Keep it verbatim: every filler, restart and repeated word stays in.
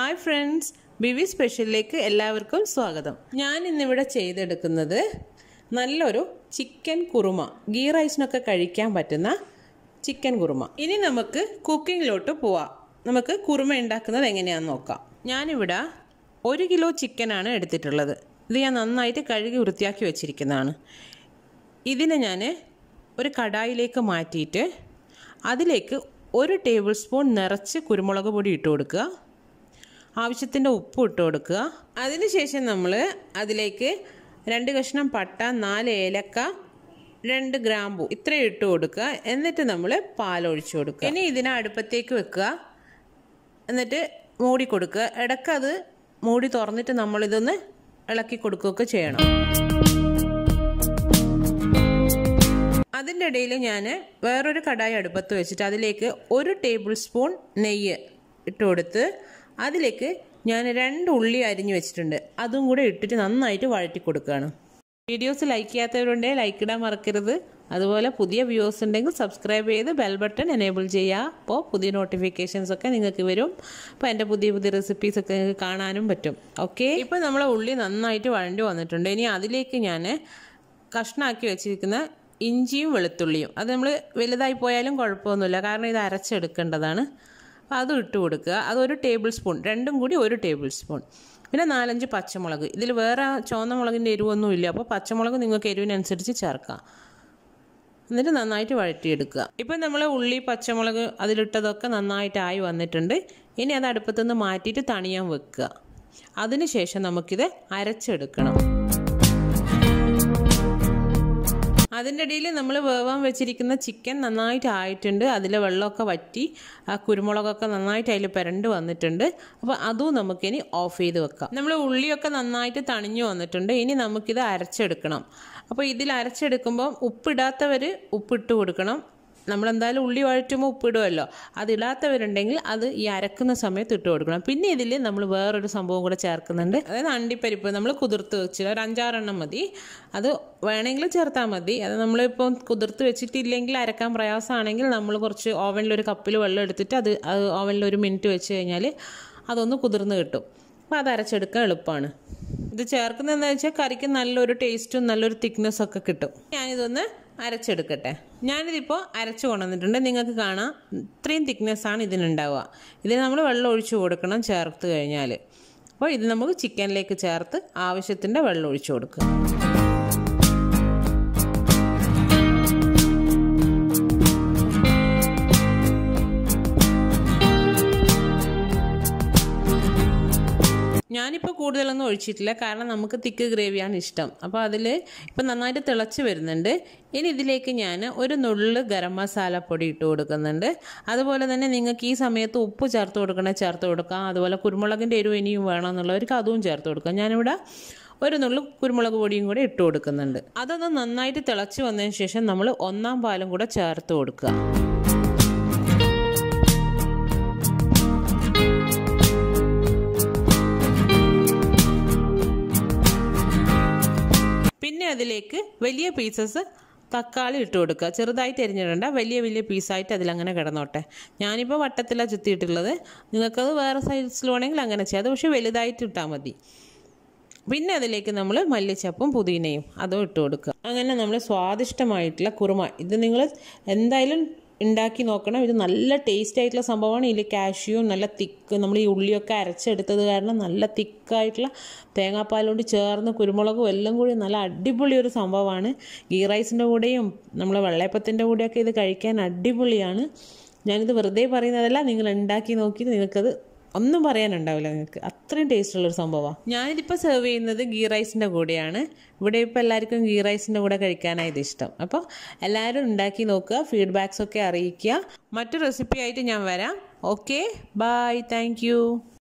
Hi friends, Beevi സ്പെഷ്യലിലേക്ക് എല്ലാവർക്കും സ്വാഗതം. ഞാൻ ഇന്നിവിടെ ചെയ്തെടുക്കുന്നത് നല്ലൊരു ചിക്കൻ കുറുമ, ഗീ റൈസിനൊക്കെ കഴിക്കാൻ പറ്റുന്ന ചിക്കൻ കുറുമ. ഇനി നമുക്ക് കുക്കിങ്ങിലോട്ട് പോവാം. നമുക്ക് കുറുമ ഉണ്ടാക്കുന്നത് എങ്ങനെയാണെന്ന് നോക്കാം. ഞാനിവിടെ ഒരു കിലോ ചിക്കനാണ് എടുത്തിട്ടുള്ളത്. ഇത് ഞാൻ നന്നായിട്ട് കഴുകി വൃത്തിയാക്കി വെച്ചിരിക്കുന്നതാണ്. ഇതിനെ ഞാൻ ഒരു കടായിലേക്ക് മാറ്റിയിട്ട് അതിലേക്ക് ഒരു ടേബിൾ സ്പൂൺ നിറച്ച് കുരുമുളക് പൊടി ഇട്ട് കൊടുക്കുക. ആവശ്യത്തിൻ്റെ ഉപ്പ് ഇട്ട് കൊടുക്കുക. അതിനുശേഷം നമ്മൾ അതിലേക്ക് രണ്ട് കഷ്ണം പട്ട, നാല് ഏലക്ക, രണ്ട് ഗ്രാമ്പു ഇത്രയും ഇട്ട് കൊടുക്കുക. എന്നിട്ട് നമ്മൾ പാലൊഴിച്ച് കൊടുക്കുക. ഇനി ഇതിനെ അടുപ്പത്തേക്ക് വെക്കുക. എന്നിട്ട് മൂടി കൊടുക്കുക. ഇടയ്ക്ക് അത് മൂടി തുറന്നിട്ട് നമ്മളിതൊന്ന് ഇളക്കി കൊടുക്കുകയൊക്കെ ചെയ്യണം. അതിൻ്റെ ഇടയിൽ ഞാൻ വേറൊരു കടായി അടുപ്പത്ത് വെച്ചിട്ട് അതിലേക്ക് ഒരു ടേബിൾ സ്പൂൺ നെയ്യ് ഇട്ട് കൊടുത്ത് അതിലേക്ക് ഞാൻ രണ്ട് ഉള്ളി അരിഞ്ഞു വെച്ചിട്ടുണ്ട്. അതും കൂടെ ഇട്ടിട്ട് നന്നായിട്ട് വഴറ്റി കൊടുക്കുകയാണ്. വീഡിയോസ് ലൈക്ക് ചെയ്യാത്തവരുണ്ടെങ്കിൽ ലൈക്ക് ഇടാൻ മറക്കരുത്. അതുപോലെ പുതിയ വ്യൂവേഴ്സ് ഉണ്ടെങ്കിൽ സബ്സ്ക്രൈബ് ചെയ്ത് ബെൽ ബട്ടൺ എനേബിൾ ചെയ്യുക. അപ്പോൾ പുതിയ നോട്ടിഫിക്കേഷൻസ് ഒക്കെ നിങ്ങൾക്ക് വരും. അപ്പോൾ എൻ്റെ പുതിയ പുതിയ റെസിപ്പീസൊക്കെ നിങ്ങൾക്ക് കാണാനും പറ്റും. ഓക്കെ, ഇപ്പോൾ നമ്മൾ ഉള്ളി നന്നായിട്ട് വഴണ്ടി വന്നിട്ടുണ്ട്. ഇനി അതിലേക്ക് ഞാൻ കഷ്ണാക്കി വെച്ചിരിക്കുന്ന ഇഞ്ചിയും വെളുത്തുള്ളിയും, അത് നമ്മൾ വലുതായി പോയാലും കുഴപ്പമൊന്നുമില്ല, കാരണം ഇത് അരച്ചെടുക്കേണ്ടതാണ്. അപ്പോൾ അതും ഇട്ട് കൊടുക്കുക. അതൊരു ടേബിൾ സ്പൂൺ, രണ്ടും കൂടി ഒരു ടേബിൾ സ്പൂൺ. പിന്നെ നാലഞ്ച് പച്ചമുളക്. ഇതിൽ വേറെ ചുവന്ന മുളകിൻ്റെ എരിവൊന്നുമില്ല, അപ്പോൾ പച്ചമുളക് നിങ്ങൾക്ക് എരിവിനനുസരിച്ച് ചേർക്കാം. എന്നിട്ട് നന്നായിട്ട് വഴറ്റിയെടുക്കുക. ഇപ്പം നമ്മൾ ഉള്ളി, പച്ചമുളക് അതിലിട്ടതൊക്കെ നന്നായിട്ടായി വന്നിട്ടുണ്ട്. ഇനി അത് അടുപ്പത്തുനിന്ന് മാറ്റിയിട്ട് തണിയാൻ വെക്കുക. അതിന് ശേഷം നമുക്കിത് അരച്ചെടുക്കണം. അതിൻ്റെ ഇടയിൽ നമ്മൾ വേവാൻ വെച്ചിരിക്കുന്ന ചിക്കൻ നന്നായിട്ട് ആയിട്ടുണ്ട്. അതിലെ വെള്ളമൊക്കെ വറ്റി ആ കുരുമുളകൊക്കെ നന്നായിട്ട് അതിൽ പുരണ്ട് വന്നിട്ടുണ്ട്. അപ്പോൾ അതും നമുക്കിനി ഓഫ് ചെയ്ത് വെക്കാം. നമ്മൾ ഉള്ളിയൊക്കെ നന്നായിട്ട് തണിഞ്ഞു വന്നിട്ടുണ്ട്. ഇനി നമുക്കിത് അരച്ചെടുക്കണം. അപ്പോൾ ഇതിൽ അരച്ചെടുക്കുമ്പം ഉപ്പിടാത്തവർ ഉപ്പിട്ട് കൊടുക്കണം. നമ്മളെന്തായാലും ഉള്ളി വഴറ്റുമ്പോൾ ഉപ്പിടുമല്ലോ. അതിടാത്തവരുണ്ടെങ്കിൽ അത് ഈ അരക്കുന്ന സമയത്ത് ഇട്ട് കൊടുക്കണം. പിന്നെ ഇതിൽ നമ്മൾ വേറൊരു സംഭവം കൂടെ ചേർക്കുന്നുണ്ട്. അതായത് അണ്ടിപ്പരിപ്പ് നമ്മൾ കുതിർത്ത് വെച്ചിട്ട് ഒരു അഞ്ചാറെണ്ണം മതി. അത് വേണമെങ്കിൽ ചേർത്താൽ മതി. അത് നമ്മളിപ്പോൾ കുതിർത്ത് വെച്ചിട്ടില്ലെങ്കിൽ അരക്കാൻ പ്രയാസമാണെങ്കിൽ നമ്മൾ കുറച്ച് ഓവനിലൊരു കപ്പിൽ വെള്ളം എടുത്തിട്ട് അത് അത് ഓവനിൽ ഒരു മിനിറ്റ് വെച്ച് കഴിഞ്ഞാൽ അതൊന്ന് കുതിർന്ന് കിട്ടും. അപ്പോൾ അത് അരച്ചെടുക്കാൻ എളുപ്പമാണ്. ഇത് ചേർക്കുന്നതെന്ന് വെച്ചാൽ കറിക്ക് നല്ലൊരു ടേസ്റ്റും നല്ലൊരു തിക്നെസ്സൊക്കെ കിട്ടും. ഞാനിതൊന്ന് അരച്ചെടുക്കട്ടെ. ഞാനിതിപ്പോൾ അരച്ച് കൊണ്ടുവന്നിട്ടുണ്ട്. നിങ്ങൾക്ക് കാണാം ഇത്രയും തിക്നെസ്സാണ് ഇതിനുണ്ടാവുക. ഇതിന് നമ്മൾ വെള്ളം ഒഴിച്ച് കൊടുക്കണം ചേർത്ത് കഴിഞ്ഞാൽ. അപ്പോൾ ഇത് നമുക്ക് ചിക്കനിലേക്ക് ചേർത്ത് ആവശ്യത്തിൻ്റെ വെള്ളം ഒഴിച്ച് കൊടുക്കുക. ഞാനിപ്പോൾ കൂടുതലൊന്നും ഒഴിച്ചിട്ടില്ല, കാരണം നമുക്ക് തിക്ക് ഗ്രേവിയാണ് ഇഷ്ടം. അപ്പോൾ അതിൽ ഇപ്പം നന്നായിട്ട് തിളച്ച് വരുന്നുണ്ട്. ഇനി ഇതിലേക്ക് ഞാൻ ഒരു നുള്ള് ഗരം മസാല പൊടി ഇട്ട് കൊടുക്കുന്നുണ്ട്. അതുപോലെ തന്നെ നിങ്ങൾക്ക് ഈ സമയത്ത് ഉപ്പ് ചേർത്ത് കൊടുക്കണേ ചേർത്ത് കൊടുക്കാം. അതുപോലെ കുരുമുളകിൻ്റെ എരിവ് ഇനിയും വേണമെന്നുള്ളവർക്ക് അതും ചേർത്ത് കൊടുക്കാം. ഞാനിവിടെ ഒരു നുള്ളു കുരുമുളക് പൊടിയും കൂടെ ഇട്ട് കൊടുക്കുന്നുണ്ട്. അതൊന്ന് നന്നായിട്ട് തിളച്ച് വന്നതിന് ശേഷം നമ്മൾ ഒന്നാം പാലും കൂടെ ചേർത്ത് കൊടുക്കുക. പിന്നെ അതിലേക്ക് വലിയ പീസസ് തക്കാളി ഇട്ട് കൊടുക്കുക. ചെറുതായിട്ട് എരിഞ്ഞിടണ്ട, വലിയ വലിയ പീസായിട്ട് അതിലങ്ങനെ കിടന്നോട്ടെ. ഞാനിപ്പോൾ വട്ടത്തിലാണ് ചുറ്റിയിട്ടുള്ളത്. നിങ്ങൾക്കത് വേറെ സൈസിൽ വേണമെങ്കിൽ അങ്ങനെ ചെയ്യാം. അത് പക്ഷേ വലുതായിട്ട് ഇട്ടാൽ മതി. പിന്നെ അതിലേക്ക് നമ്മൾ മല്ലിച്ചപ്പും പുതിനയും അതും ഇട്ട് കൊടുക്കുക. അങ്ങനെ നമ്മൾ സ്വാദിഷ്ടമായിട്ടുള്ള കുറുമ, ഇത് നിങ്ങൾ എന്തായാലും ഉണ്ടാക്കി നോക്കണം. ഇത് നല്ല ടേസ്റ്റ് ആയിട്ടുള്ള സംഭവമാണ്. ഇതിൽ കാഷ്യൂവും നല്ല തിക്ക്, നമ്മൾ ഈ ഉള്ളിയൊക്കെ അരച്ചെടുത്തത് കാരണം നല്ല തിക്കായിട്ടുള്ള തേങ്ങാപ്പാലോട് ചേർന്ന് കുരുമുളകും എല്ലാം കൂടി നല്ല അടിപൊളി ഒരു സംഭവമാണ്. ഗീ റൈസിൻ്റെ കൂടെയും നമ്മളെ വെള്ളയപ്പത്തിൻ്റെ കൂടെയൊക്കെ ഇത് കഴിക്കാൻ അടിപൊളിയാണ്. ഞാനിത് വെറുതെ പറയുന്നതല്ല, നിങ്ങൾ ഉണ്ടാക്കി നോക്കിയിട്ട് നിങ്ങൾക്കത് ഒന്നും പറയാനുണ്ടാവില്ല. നിങ്ങൾക്ക് അത്രയും ടേസ്റ്റുള്ളൊരു സംഭവമാണ്. ഞാനിതിപ്പോൾ സെർവ് ചെയ്യുന്നത് ഗീ റൈസിൻ്റെ കൂടെയാണ്. ഇവിടെ ഇപ്പോൾ എല്ലാവർക്കും ഗീ റൈസിൻ്റെ കൂടെ കഴിക്കാനായത് ഇഷ്ടം. അപ്പോൾ എല്ലാവരും ഉണ്ടാക്കി നോക്കുക, ഫീഡ്ബാക്സൊക്കെ അറിയിക്കുക. മറ്റു റെസിപ്പി ആയിട്ട് ഞാൻ വരാം. Okay, bye, thank U.